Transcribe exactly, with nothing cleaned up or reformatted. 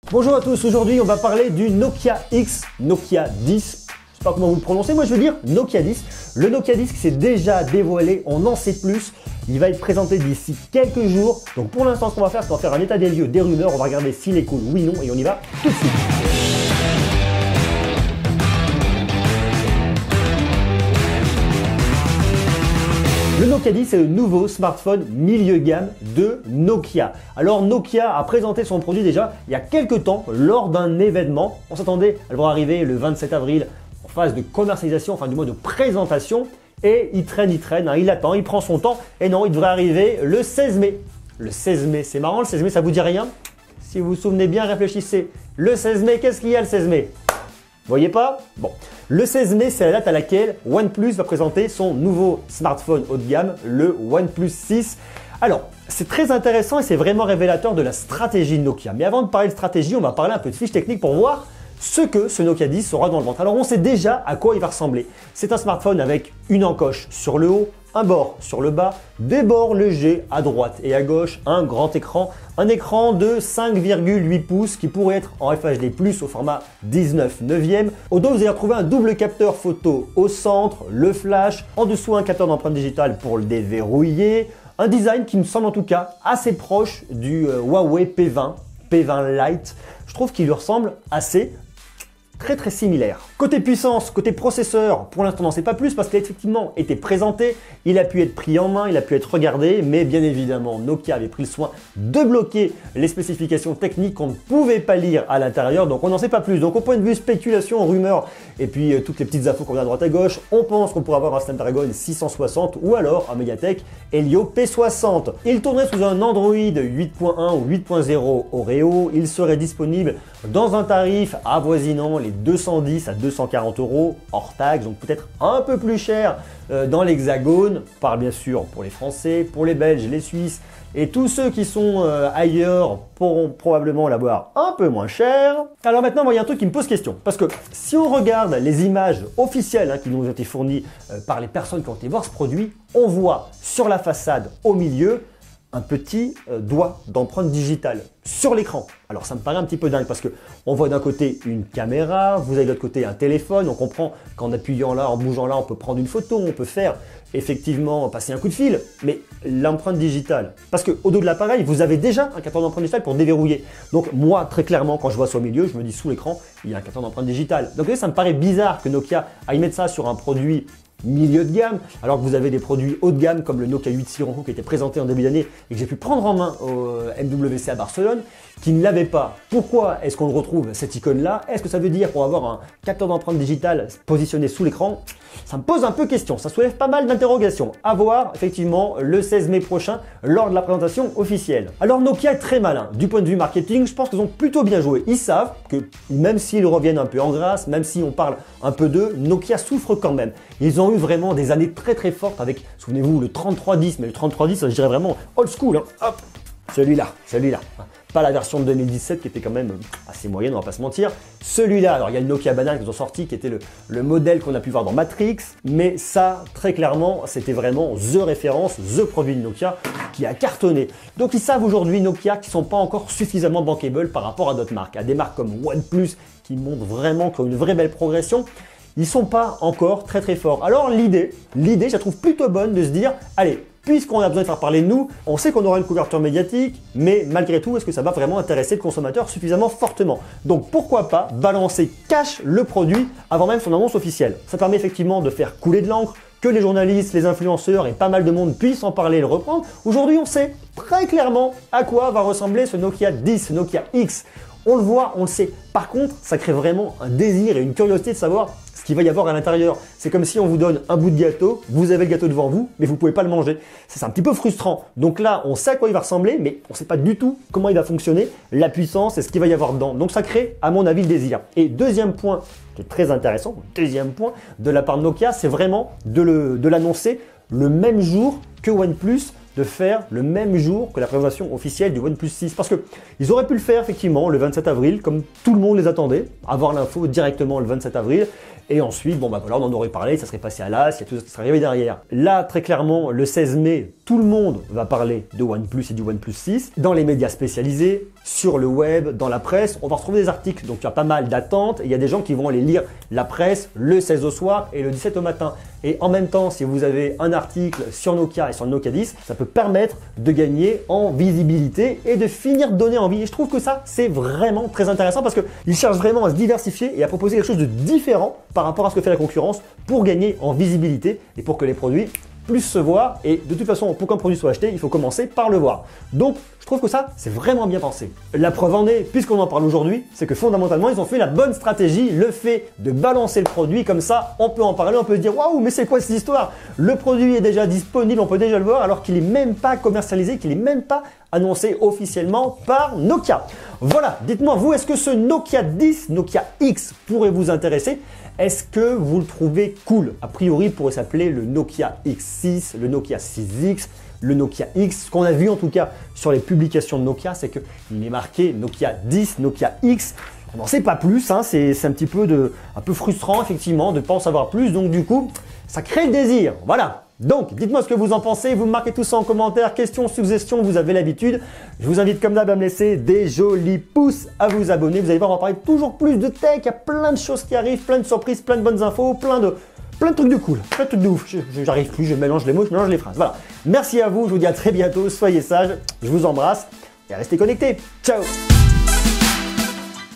Bonjour à tous, aujourd'hui on va parler du Nokia X, Nokia dix. Je sais pas comment vous le prononcez, moi je veux dire Nokia dix. Le Nokia dix qui s'est déjà dévoilé, on en sait plus. Il va être présenté d'ici quelques jours. Donc pour l'instant, ce qu'on va faire, c'est qu'on va faire un état des lieux, des rumeurs. On va regarder s'il est cool, oui, non, et on y va tout de suite. Le Nokia dix est le nouveau smartphone milieu de gamme de Nokia. Alors Nokia a présenté son produit déjà il y a quelques temps lors d'un événement. On s'attendait à le voir arriver le vingt-sept avril en phase de commercialisation, enfin du moins de présentation. Et il traîne, il traîne, hein, il attend, il prend son temps. Et non, il devrait arriver le seize mai. Le seize mai, c'est marrant, le seize mai, ça vous dit rien? Si vous vous souvenez bien, réfléchissez. Le seize mai, qu'est-ce qu'il y a le seize mai? Vous voyez pas? Bon. Le seize mai, c'est la date à laquelle OnePlus va présenter son nouveau smartphone haut de gamme, le OnePlus six. Alors, c'est très intéressant et c'est vraiment révélateur de la stratégie de Nokia. Mais avant de parler de stratégie, on va parler un peu de fiche technique pour voir ce que ce Nokia dix aura dans le ventre. Alors, on sait déjà à quoi il va ressembler. C'est un smartphone avec une encoche sur le haut, un bord sur le bas, des bords légers à droite et à gauche, un grand écran, un écran de cinq virgule huit pouces qui pourrait être en F H D plus, au format dix-neuf neuvième. Au dos, vous allez retrouver un double capteur photo au centre, le flash, en dessous un capteur d'empreinte digitale pour le déverrouiller, un design qui me semble en tout cas assez proche du euh, Huawei P vingt, P vingt Lite. Je trouve qu'il lui ressemble assez. Très très similaire. Côté puissance, côté processeur, pour l'instant on n'en sait pas plus parce qu'il a effectivement été présenté, il a pu être pris en main, il a pu être regardé, mais bien évidemment Nokia avait pris le soin de bloquer les spécifications techniques qu'on ne pouvait pas lire à l'intérieur, donc on n'en sait pas plus. Donc au point de vue spéculation, rumeurs et puis euh, toutes les petites infos qu'on a à droite à gauche, on pense qu'on pourrait avoir un Snapdragon six cent soixante ou alors un Mediatek Helio P soixante. Il tournerait sous un Android huit point un ou huit point zéro Oreo, il serait disponible dans un tarif avoisinant les deux cent dix à deux cent quarante euros hors taxe, donc peut-être un peu plus cher euh, dans l'Hexagone. On parle bien sûr pour les Français, pour les Belges, les Suisses et tous ceux qui sont euh, ailleurs pourront probablement l'avoir un peu moins cher. Alors maintenant, il y a un truc qui me pose question, parce que si on regarde les images officielles hein, qui nous ont été fournies euh, par les personnes qui ont été voir ce produit, on voit sur la façade au milieu un petit euh, doigt d'empreinte digitale sur l'écran. Alors ça me paraît un petit peu dingue parce que on voit d'un côté une caméra, vous avez de l'autre côté un téléphone, on comprend qu'en appuyant là, en bougeant là, on peut prendre une photo, on peut faire effectivement passer un coup de fil, mais l'empreinte digitale, parce qu'au dos de l'appareil, vous avez déjà un capteur d'empreinte digitale pour déverrouiller. Donc moi, très clairement, quand je vois ça au milieu, je me dis sous l'écran, il y a un capteur d'empreinte digitale. Donc ça me paraît bizarre que Nokia aille mettre ça sur un produit milieu de gamme, alors que vous avez des produits haut de gamme comme le Nokia huit Sirocco qui était présenté en début d'année et que j'ai pu prendre en main au M W C à Barcelone, qui ne l'avait pas. Pourquoi est-ce qu'on le retrouve cette icône là? Est-ce que ça veut dire qu'on va avoir un capteur d'empreinte digitale positionné sous l'écran? Ça me pose un peu question, ça soulève pas mal d'interrogations. À voir effectivement le seize mai prochain lors de la présentation officielle. Alors Nokia est très malin. Du point de vue marketing, je pense qu'ils ont plutôt bien joué. Ils savent que même s'ils reviennent un peu en grâce, même si on parle un peu d'eux, Nokia souffre quand même. Ils ont eu vraiment des années très très fortes avec, souvenez-vous, le trente-trois dix, mais le trente-trois dix, je dirais vraiment old school. Hein. Hop, celui-là, celui-là. Pas la version de deux mille dix-sept qui était quand même assez moyenne, on va pas se mentir. Celui-là, alors il y a le Nokia Banane qu'ils ont sorti qui était le, le modèle qu'on a pu voir dans Matrix, mais ça, très clairement, c'était vraiment the référence, the produit de Nokia qui a cartonné. Donc ils savent aujourd'hui, Nokia, qui sont pas encore suffisamment bankable par rapport à d'autres marques, à des marques comme OnePlus qui montrent vraiment qu'ils ont une vraie belle progression. Ils sont pas encore très très forts. Alors l'idée, l'idée, je la trouve plutôt bonne de se dire, allez, puisqu'on a besoin de faire parler de nous, on sait qu'on aura une couverture médiatique, mais malgré tout, est-ce que ça va vraiment intéresser le consommateur suffisamment fortement? Donc pourquoi pas balancer cash le produit avant même son annonce officielle? Ça permet effectivement de faire couler de l'encre, que les journalistes, les influenceurs et pas mal de monde puissent en parler et le reprendre. Aujourd'hui, on sait très clairement à quoi va ressembler ce Nokia dix, ce Nokia X. On le voit, on le sait. Par contre, ça crée vraiment un désir et une curiosité de savoir ce qu'il va y avoir à l'intérieur. C'est comme si on vous donne un bout de gâteau, vous avez le gâteau devant vous, mais vous ne pouvez pas le manger. C'est un petit peu frustrant. Donc là, on sait à quoi il va ressembler, mais on ne sait pas du tout comment il va fonctionner, la puissance et ce qu'il va y avoir dedans. Donc ça crée, à mon avis, le désir. Et deuxième point qui est très intéressant, deuxième point de la part de Nokia, c'est vraiment de l'annoncer le même jour que OnePlus, de faire le même jour que la présentation officielle du OnePlus six. Parce qu'ils auraient pu le faire effectivement le vingt-sept avril, comme tout le monde les attendait, avoir l'info directement le vingt-sept avril. Et ensuite, bon bah voilà, on en aurait parlé, ça serait passé à l'as, il y a tout ça qui serait arrivé derrière. Là, très clairement, le seize mai, tout le monde va parler de OnePlus et du OnePlus six, dans les médias spécialisés, sur le web, dans la presse, on va retrouver des articles, donc il y a pas mal d'attentes, il y a des gens qui vont aller lire la presse le seize au soir et le dix-sept au matin. Et en même temps, si vous avez un article sur Nokia et sur le Nokia dix, ça peut permettre de gagner en visibilité et de finir de donner envie. Et je trouve que ça, c'est vraiment très intéressant parce qu'ils cherchent vraiment à se diversifier et à proposer quelque chose de différent par rapport à ce que fait la concurrence pour gagner en visibilité et pour que les produits plus se voir. Et de toute façon, pour qu'un produit soit acheté, il faut commencer par le voir. Donc, je trouve que ça, c'est vraiment bien pensé. La preuve en est, puisqu'on en parle aujourd'hui, c'est que fondamentalement, ils ont fait la bonne stratégie, le fait de balancer le produit comme ça, on peut en parler, on peut se dire waouh, mais c'est quoi cette histoire? Le produit est déjà disponible, on peut déjà le voir, alors qu'il n'est même pas commercialisé, qu'il n'est même pas annoncé officiellement par Nokia. Voilà, dites-moi vous, est-ce que ce Nokia dix, Nokia X pourrait vous intéresser? Est-ce que vous le trouvez cool? A priori, il pourrait s'appeler le Nokia X six, le Nokia six X, le Nokia X. Ce qu'on a vu en tout cas sur les publications de Nokia, c'est qu'il est marqué Nokia dix, Nokia X. On n'en sait pas plus, hein. C'est un petit peu, de, un peu frustrant effectivement de ne pas en savoir plus. Donc du coup, ça crée le désir. Voilà. Donc, dites-moi ce que vous en pensez, vous me marquez tout ça en commentaire, questions, suggestions, vous avez l'habitude. Je vous invite comme d'hab à me laisser des jolis pouces, à vous abonner. Vous allez voir, on va parler toujours plus de tech, il y a plein de choses qui arrivent, plein de surprises, plein de bonnes infos, plein de, plein de trucs de cool, plein de trucs de ouf. J'arrive plus, je mélange les mots, je mélange les phrases. Voilà. Merci à vous, je vous dis à très bientôt, soyez sages, je vous embrasse et restez connectés. Ciao!